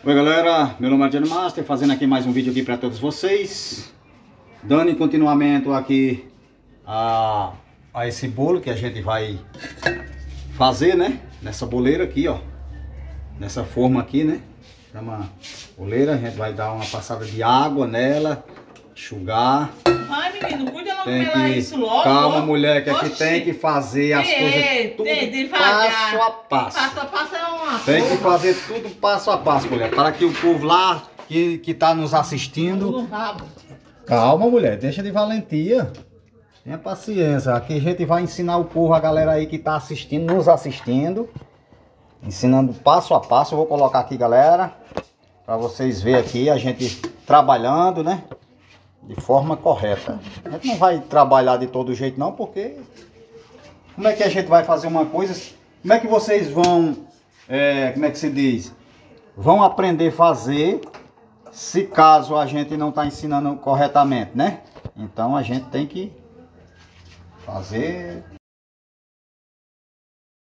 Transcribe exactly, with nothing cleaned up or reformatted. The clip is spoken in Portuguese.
Oi galera, meu nome é Johnny Master, fazendo aqui mais um vídeo aqui para todos vocês, dando em continuamento aqui a, a esse bolo que a gente vai fazer, né? Nessa boleira aqui, ó, nessa forma aqui, né? Chama boleira, a gente vai dar uma passada de água nela, enxugar. Vai, menino, cuida logo Tem pela que, isso logo. calma, mulher, que aqui Oxi. tem que fazer as É, coisas tudo tem, devagar. passo a passo. Passo a passo é uma Tem que porra. fazer tudo passo a passo, mulher, para que o povo lá que, que tá nos assistindo... No rabo. Calma, mulher, deixa de valentia. Tenha paciência. Aqui a gente vai ensinar o povo, a galera aí que tá assistindo, nos assistindo. Ensinando passo a passo. Eu vou colocar aqui, galera, para vocês verem aqui a gente trabalhando, né? De forma correta. A gente não vai trabalhar de todo jeito não, porque... Como é que a gente vai fazer uma coisa... Como é que vocês vão... É, como é que se diz? Vão aprender a fazer... Se caso a gente não está ensinando corretamente, né? Então a gente tem que fazer